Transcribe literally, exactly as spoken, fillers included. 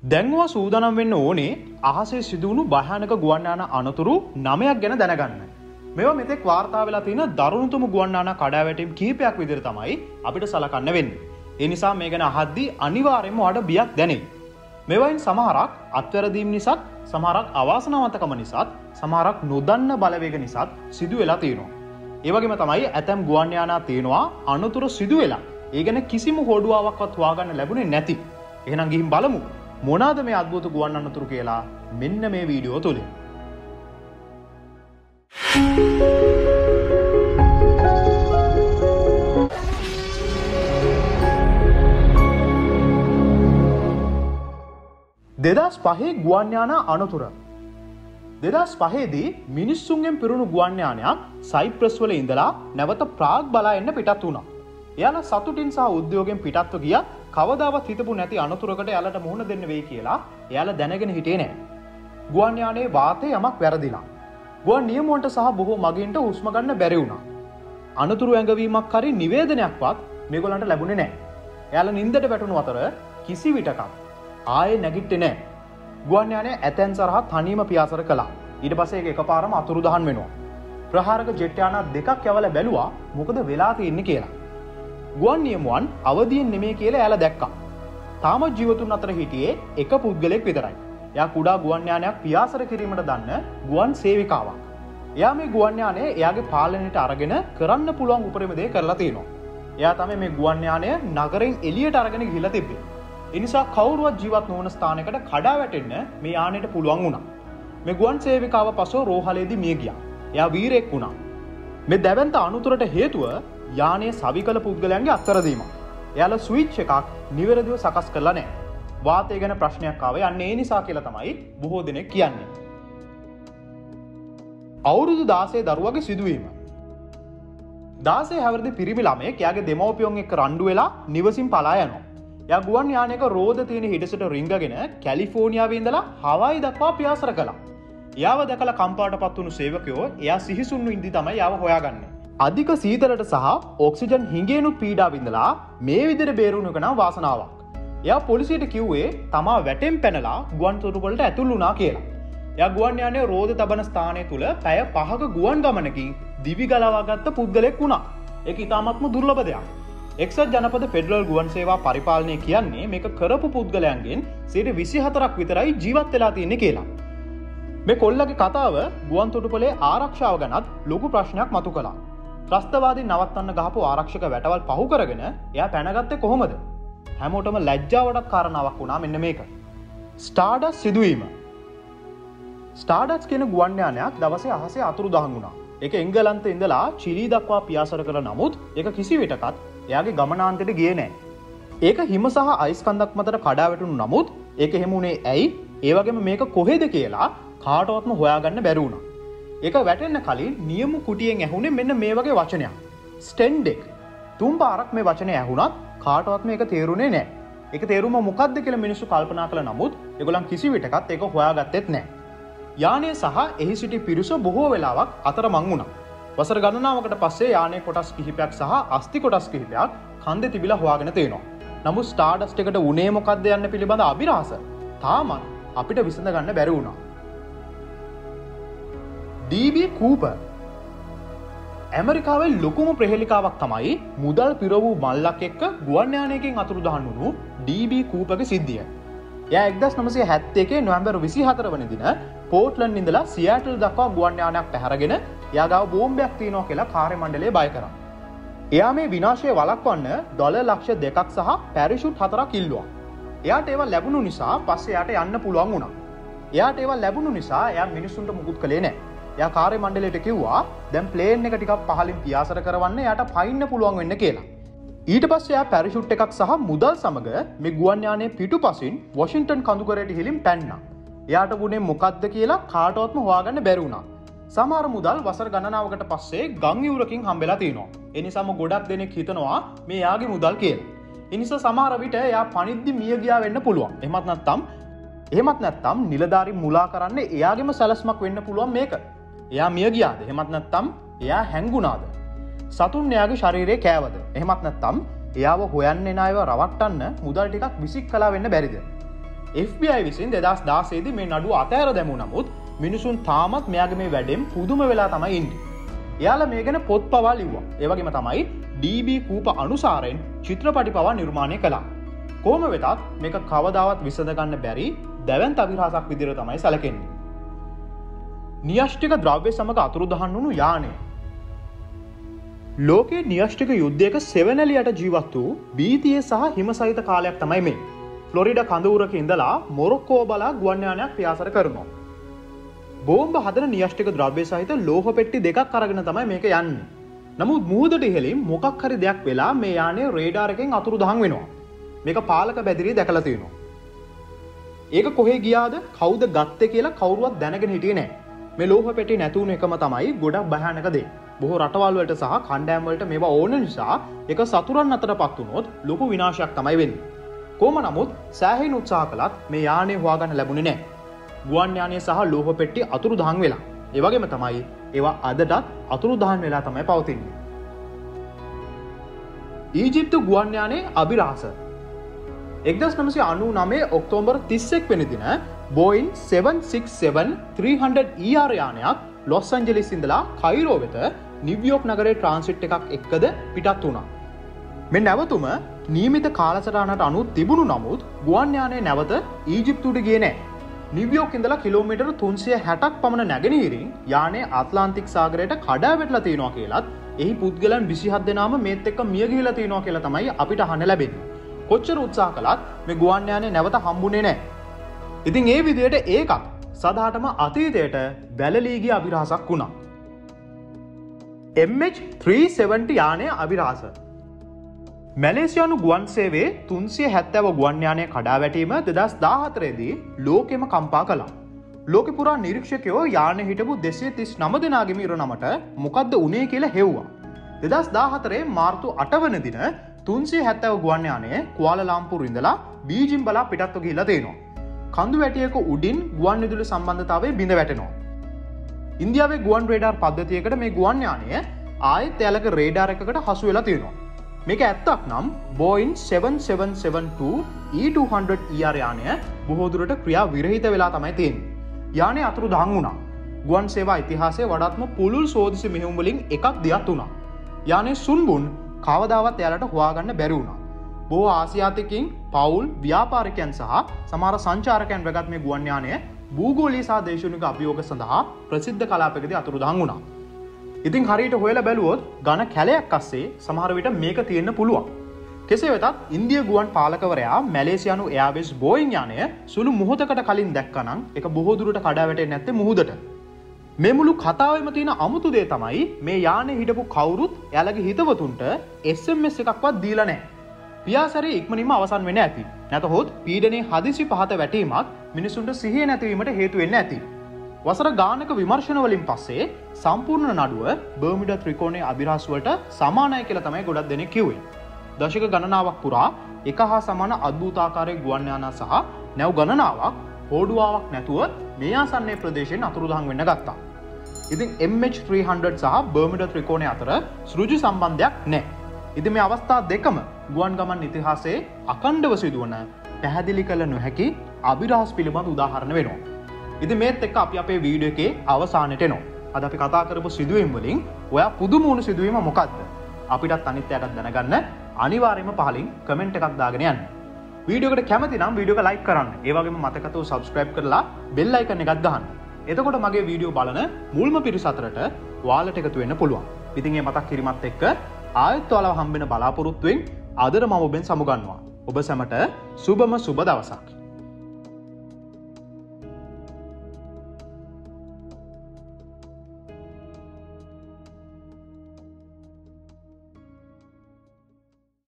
දැන්වා සූදානම් වෙන්න ඕනේ අහසේ සිදුවුණු භයානක ගුවන් යාන අනතුරු නවයක් ගැන දැනගන්න. මේවා මෙතෙක් වාර්තා වෙලා තියෙන දරුණුතම ගුවන් යාන කඩාවැටීම් කීපයක් විදිහට තමයි අපිට සලකන්න වෙන්නේ. ඒ නිසා මේ ගැන අහද්දී අනිවාර්යයෙන්ම ඔයාලට බියක් දැනෙයි. මේවායින් සමහරක් අත්වැරදීම් නිසාත්, සමහරක් අවාසනාවන්තකම නිසාත්, සමහරක් නොදන්න බලවේග නිසාත් සිදු වෙලා තියෙනවා. ඒ වගේම තමයි ඇතැම් ගුවන් යානා තියෙනවා අනතුරු සිදු වෙලා ඒ ගැන කිසිම හොඩුවාවක්වත් හොයාගන්න ලැබුණේ නැති. එහෙනම් ගිහින් බලමු මොනවාද මේ අద్భుත ගුවන් අනතුරු කියලා මෙන්න මේ වීඩියෝ තුලින්. දෙදහස් පහේ ගුවන් යාන අනතුර. දෙදහස් පහේ දී මිනිස්සුන්ගෙන් පිරුණු ගුවන් යානයක් සයිප්‍රස් වල ඉඳලා නැවත ප්‍රාග් බලා එන්න පිටත් වුණා. එයාලා සතුටින් සහ උද්‍යෝගයෙන් පිටත්ව ගියා. කවදාවත් හිතපු නැති අනතුරකට එයාලට මුහුණ දෙන්න වෙයි කියලා එයාලා දැනගෙන හිටියේ නෑ. ගුවන් යානයේ වාතයේ යමක් වැරදිලා. ගුවන් නියම වලට සහ බොහෝ මගින්ට හුස්ම ගන්න බැරි වුණා. අනතුරු ඇඟවීමක් හරි නිවේදනයක්වත් මේගොල්ලන්ට ලැබුණේ නෑ. එයාලා නිින්දට වැටුණු අතර කිසි විටක ආයේ නැගිට්ටේ නෑ. ගුවන් යානය ඇතැන් සරහා තනියම පියාසර කළා. ඊට පස්සේ ඒක එකපාරම අතුරුදහන් වෙනවා. ප්‍රහාරක ජෙට් යානා දෙකක් යවලා බැලුවා මොකද වෙලා තියෙන්නේ කියලා. ගුවන් නියමුවන් අවදියෙන් නෙමෙයි කියලා එයාලා දැක්කා. තාමත් ජීවතුන් අතර හිටියේ එක පුද්ගලෙක් විතරයි. එයා කුඩා ගුවන් යානයක් පියාසර කිරීමට දන්න ගුවන් සේවිකාවක්. එයා මේ ගුවන් යානය එයාගේ පාලනයට අරගෙන කරන්න පුළුවන් උපරිම දේ කරලා තියෙනවා. එයා තමයි මේ ගුවන් යානය නගරෙන් එළියට අරගෙන ගිහිල්ලා තිබ්බේ. ඒ නිසා කවුරුවත් ජීවත් නොවන ස්ථානයකට කඩා වැටෙන්න මේ යානෙට පුළුවන් වුණා. මේ ගුවන් සේවිකාව පසුව රෝහලේදී මිය ගියා. එයා වීරයෙක් වුණා. මේ දැවැන්ත අනතුරට හේතුව යානයේ සවිකල පුද්ගලයන්ගේ අත්තරදීම. එයාලා ස්විච් එකක් නිවැරදිව සකස් කරලා නැහැ. වාතය ගැන ප්‍රශ්නයක් ආවේ අන්න ඒ නිසා කියලා තමයි බොහෝ දෙනෙක් කියන්නේ. අවුරුදු දාසය දරුවගේ සිදුවීම. දාසය හැවිරිදි පිරිමි ළමයෙක් එයාගේ දෙමව්පියන් එක්ක රණ්ඩු වෙලා නිවසින් පලා යනවා. එයා ගුවන් යානයක රෝද තියෙන හිටසට රිංගගෙන කැලිෆෝනියාවේ ඉඳලා හවායි දක්වා පියාසර කළා. එයාව දැකලා කම්පාටපත් වුණු සේවකයෝ එයා සිහිසුන්ු ඉඳි තමයි එයාව හොයාගන්නේ. අධික සීතලට සහ ඔක්සිජන් හිඟේනුත් පීඩා විඳලා මේ විදිහට බේරුණු එක නම් වාසනාවක්. එයා පොලිසියට කිව්වේ තමා වැටෙන් පැනලා ගුවන් තොටුපළට ඇතුල් වුණා කියලා. එයා ගුවන් යානයේ රෝද තබන ස්ථානය තුල පැය පහක ගුවන් ගමනකින් දිවි ගලවාගත්ත පුද්ගලෙක් වුණා. ඒක ඉතාමත්ම දුර්ලභ දෙයක්. එක්සත් ජනපද ෆෙඩරල් ගුවන් සේවා පරිපාලනය කියන්නේ මේක කරපු පුද්ගලයන්ගෙන් සියයට විසිහතරක් විතරයි ජීවත් වෙලා තියෙන්නේ කියලා. මේ කොල්ලගේ කතාව ගුවන් තොටුපළේ ආරක්ෂාව ගැනත් ලොකු ප්‍රශ්නයක් මතු කළා. ත්‍රස්තවාදීන් නවත්තන්න ගහපු ආරක්ෂක වැටවල් පහු කරගෙන එයා පැනගත්තේ කොහොමද? හැමෝටම ලැජ්ජාවටත් කාරණාවක් වුණා මෙන්න මේක. ස්ටාර්ඩස් සිදුවීම. ස්ටාර්ඩස් කියන ගුවන් යානයක් දවසේ අහසේ අතුරුදහන් වුණා. ඒක එංගලන්තේ ඉඳලා චිලි දක්වා පියාසර කළ නමුත් ඒක කිසි විටකත් එයාගේ ගමනාන්තයට ගියේ නැහැ. ඒක හිම සහ අයිස් කන්දක් මතට කඩා වැටුණු නමුත් ඒක එහෙම උනේ ඇයි? ඒ වගේම මේක කොහෙද කියලා කාටවත්ම හොයාගන්න බැරි වුණා. ඒක වැටෙන්න කලින් නියම කුටියෙන් ඇහුනේ මෙන්න මේ වගේ වචනයක්. ස්ටෙන්ඩෙක්. තුන් පාරක් මේ වචනේ ඇහුණත් කාටවත් මේක තේරුනේ නැහැ. ඒක තේරුම මොකක්ද කියලා මිනිස්සු කල්පනා කළා නමුත් ඒගොල්ලන් කිසි විටකත් ඒක හොයාගත්තෙත් නැහැ. යානය සහ එහි සිටි පිරිස බොහෝ වෙලාවක් අතරමං වුණා. වසර ගණනාවකට පස්සේ යානයේ කොටස් කිහිපයක් සහ අස්ථි කොටස් කිහිපයක් කන්දේ තිබිලා හොයාගෙන තියෙනවා. නමුත් ස්ටාර්ඩස්ට් එකට උනේ මොකක්ද යන්න පිළිබඳ අභිරහස තාමත් අපිට විසඳ ගන්න බැරි වුණා. ඩී බී කූපර්. ඇමරිකාවේ ලොකුම ප්‍රහෙලිකාවක් තමයි මුදල් පිරවූ මල්ලක් එක්ක ගුවන් යානයකින් අතුරුදහන් වුණු ඩී බී කූපර්ගේ සිද්ධිය. එයා එක්දහස් නවසිය හැත්තෑ එකේ නොවැම්බර් විසිහතර වෙනි දින පෝර්ට්ලන්ඩ් ඉඳලා සියාටල් දක්වා ගුවන් යානයක් පැහැරගෙන එයා ගාව බෝම්බයක් තියෙනවා කියලා කාර්ය මණ්ඩලය බය කරා. එයා මේ විනාශය වළක්වන්න ඩොලර් ලක්ෂ දෙකක් සහ පැරෂූට් හතරක් ඉල්ලුවා. එයාට ඒවා ලැබුණු නිසා පස්සේ එයාට යන්න පුළුවන් වුණා. එයාට ඒවා ලැබුණු නිසා එයා මිනිස්සුන්ට මුකුත් කළේ නැහැ. එයා කාර්ය මණ්ඩලයට කිව්වා දැන් ප්ලේන් එක ටිකක් පහලින් පියාසර කරවන්න එයාට පයින්න පුළුවන් වෙන්න කියලා. ඊට පස්සේ එයා පැරෂූට් එකක් සහ මුදල් සමග මේ ගුවන් යානයේ පිටුපසින් වොෂින්ටන් කඳුකරයට හිලින් පැන්නා. එයාට වුණේ මොකද්ද කියලා කාටවත්ම හොයාගන්න බැරි වුණා. සමහර මුදල් වසර ගණනාවකට පස්සේ ගම් යුරකින් හම්බෙලා තිනවා. ඒ නිසාම ගොඩක් දෙනෙක් හිතනවා මේ යාගේ මුදල් කියලා. ඒ නිසා සමහර විට එයා පණිද්දි මිය ගියා වෙන්න පුළුවන්. එහෙමත් නැත්නම් එහෙමත් නැත්නම් නිලධාරි මුලා කරන්නේ එයාගේම සැලැස්මක් වෙන්න පුළුවන් මේක. එයා මිය ගියාද? එහෙමත් නැත්නම් එයා හැංගුණාද? සතුන් එයාගේ ශරීරයේ කෑවද? එහෙමත් නැත්නම් එයාව හොයන්න එන අයව රවට්ටන්න මුදල් ටිකක් විසික් කළා වෙන්න බැරිද? එෆ් බී අයි විසින් දෙදහස් දාසය දී මේ නඩුව අතහැර දැමූ නමුත් මිනිසුන් තාමත් මෙයාගේ මේ වැඩෙන් පුදුම වෙලා තමයි ඉන්නේ. එයාලා මේ ගැන පොත් පවා ලිව්වා. ඒ වගේම තමයි ඩී බී කූප අනුසාරයෙන් චිත්‍රපටි පවා නිර්මාණය කළා. කොහොම වෙතත් මේක කවදාවත් විසඳ ගන්න බැරි දැවැන්ත අවිරහසක් විදිහට තමයි සැලකෙන්නේ. න්‍යෂ්ටික ද්‍රව්‍ය සමග අතුරුදහන් වුණු යානය. ලෝකයේ න්‍යෂ්ටික යුද්ධයක සෙවණැලියට ජීවත් වූ බීතියේ සහ හිම සහිත කාලයක් තමයි මේ. ෆ්ලොරිඩා කඳවුරක ඉඳලා මොරොක්කෝ බලා ගුවන් යානයක් පියාසර කරනවා. බෝම්බ හදන න්‍යෂ්ටික ද්‍රව්‍ය සහිත ලෝහ පෙට්ටි දෙකක් අරගෙන තමයි මේක යන්නේ. නමුත් මුහුදට ඉහළින් මොකක් හරි දෙයක් වෙලා මේ යානය රේඩාර් එකෙන් අතුරුදහන් වෙනවා. මේක පාලක බැදිරිය දැකලා තියෙනවා. ඒක කොහේ ගියාද කවුද ගත්තේ කියලා කවුරුවත් දැනගෙන හිටියේ නැහැ. මේ ලෝහ පෙට්ටි නැතුණු එකම තමයි ගොඩක් භයානක දේ. බොහෝ රටවල් වලට සහ කණ්ඩායම් වලට මේවා ඕන නිසා ඒක සතුරන් අතරපත් වුණොත් ලොකු විනාශයක් තමයි වෙන්නේ. කොහොම නමුත් සෑහෙන උත්සාහ කළත් මේ යානය හොයාගන්න ලැබුණේ නැහැ. ගුවන් යානය සහ ලෝහ පෙට්ටි අතුරුදහන් වෙලා. ඒ වගේම තමයි ඒවා අදටත් අතුරුදහන් වෙලා තමයි පවතින්නේ. ඊජිප්තු ගුවන් යානයේ අභිරහස. එක්දහස් නවසිය අනූ නවය ඔක්තෝබර් තිස් එක් වෙනි දින Boeing seven six seven three hundred E R යානයක් ලොස් ඇන්ජලිස් ඉඳලා කයිරෝ වෙත නිව්යෝක් නගරයේ ට්‍රාන්සිට් එකක් එක්කද පිටත් වුණා. මේ නැවතුම නියමිත කාලසටහනට අනුව තිබුණු නමුත් ගුවන් යානය නැවත ඊජිප්තුවට ගියේ නැහැ. නිව්යෝක් ඉඳලා කිලෝමීටර් තුන්සිය හැටක් පමණ නැගෙනහිරින් යානය ඇට්ලාන්ටික් සාගරයට කඩා වැටලා තියෙනවා කියලත් එහි පුද්ගලයන් විසිහත් දෙනාම මේත් එක්ක මිය ගිහිලා තියෙනවා කියලා තමයි අපිට අහන්න ලැබෙන්නේ. කොච්චර උත්සාහ කළත් මේ ගුවන් යානය නැවත හම්බුනේ නැහැ. ඉතින් ඒ විදිහට ඒකත් සදාටම අතීතයට වැළලී ගිය අභිරහසක් වුණා. එම් එච් ත්‍රී සෙවන්ටි යානය අභිරහස. මැලේසියානු ගුවන් සේවයේ තුන්සිය හැත්තෑව ගුවන් යානය කඩා වැටීම දෙදහස් දාහතරේ දී ලෝකෙම කම්පා කළා. ලෝකෙ පුරා නිරීක්ෂකයෝ යානයේ හිටපු දෙසිය තිස් නව දෙනාගේම ඉරනමට මොකද්ද උනේ කියලා හෙව්වා. දෙදහස් දාහතරේ මාර්තු අට වන දින තුන්සිය හැත්තෑව ගුවන් යානය කුවාලාලම්පුර් ඉඳලා බීජිං බලා පිටත්ව ගිහිලා තියෙනවා. කඳු වැටියක උඩින් ගුවන් විදුලි සම්බන්ධතාවය බිඳ වැටෙනවා. ඉන්දියාවේ ගුවන් රේඩාර් පද්ධතියකට මේ ගුවන් යානය ආයෙත් එයාලක රේඩාර් එකකට හසු වෙලා තියෙනවා. මේක ඇත්තක් නම් Boeing seven seven seven two E two hundred E R යානය බොහෝ දුරට ක්‍රියා විරහිත වෙලා තමයි තියෙන්නේ. යානය අතුරුදහන් වුණා. ගුවන් සේවා ඉතිහාසයේ වඩාත්ම පුළුල් සෝදිසි මෙහෙයුම් වලින් එකක් දියත් වුණා. යානයේ සුන්බුන් කවදාවත් එයාලට හොයාගන්න බැරි වුණා. බොහෝ ආසියාතිකයින්, පවුල්, ව්‍යාපාරිකයන් සහ සමහර සංචාරකයන් රැගත් මේ ගුවන් යානය භූගෝලීය සහ දේශනික අභියෝග සඳහා ප්‍රසිද්ධ කලාපයකදී අතුරුදහන් වුණා. ඉතින් හරියට හොයලා බැලුවොත් ඝන කැලයක් අස්සේ සමහර විට මේක තියෙන්න පුළුවන්. කෙසේ වෙතත් ඉන්දිය ගුවන් පාලකවරයා මැලේසියානු එයාර්වේස් බෝයින් යානය සුළු මොහොතකට කලින් දැක්කනම් ඒක බොහෝ දුරට කඩා වැටෙන්නේ නැත්තේ මුහුදට. මේ මුළු කතාවෙම තියෙන අමුතු දේ තමයි මේ යානේ හිටපු කවුරුත් එයාලගේ හිතවතුන්ට එස් එම් එස් එකක්වත් දීලා නැහැ. පියාසරේ ඉක්මනින්ම අවසන් වෙන්න ඇති. නැතහොත් පීඩනයේ හදිසි පහත වැටීමක් මිනිසුන්ට සිහිය නැතිවීමට හේතු වෙන්න ඇති. වසර ගානක විමර්ශන වලින් පස්සේ සම්පූර්ණ නඩුව බර්මිඩා ත්‍රිකෝණයේ අභිරහස් වලට සමානයි කියලා තමයි ගොඩක් දෙනෙක් කිව්වේ. දශක ගණනාවක් පුරා එක හා සමාන අද්භූතාකාරයේ ගුවන් යානා සහ නැව් ගණනාවක් හෝඩුවාවක් නැතුව මේ ආසන්නයේ ප්‍රදේශයෙන් අතුරුදහන් වෙන්න ගත්තා. ඉතින් එම් එච් ත්‍රී හන්ඩ්‍රඩ් සහ බර්මිඩා ත්‍රිකෝණය අතර සෘජු සම්බන්ධයක් නැහැ. ඉතින් මේ අවස්ථා දෙකම ගුවන් ගමන් ඉතිහාසයේ අඛණ්ඩව සිදුවන පැහැදිලි කළ නොහැකි අභිරහස් පිළිබඳ උදාහරණ වෙනවා. ඉතින් මේත් එක්ක අපි අපේ වීඩියෝ එකේ අවසානයට එනවා. අද අපි කතා කරපු සිදුවීම් වලින් ඔයා පුදුම වුණු සිදුවීම මොකක්ද? අපිටත් අනිත් අයටත් දැනගන්න අනිවාර්යයෙන්ම පහලින් කමෙන්ට් එකක් දාගෙන යන්න. වීඩියෝ එකට කැමති නම් වීඩියෝ එක ලයික් කරන්න. ඒ වගේම මතකතෝ සබ්ස්ක්‍රයිබ් කරලා බෙල් අයිකන් එකක් ගහන්න. එතකොට මගේ වීඩියෝ බලන මුල්ම පිරිස අතරට ඔයාලට එකතු වෙන්න පුළුවන්. ඉතින් මේ මතක් කිරීමත් එක්ක ආයෙත් ඔයාලව හම්බෙන බලාපොරොත්තුෙන් අදට මම ඔබෙන් සමුගන්නවා. ඔබ සැමට සුබම සුබ දවසක්.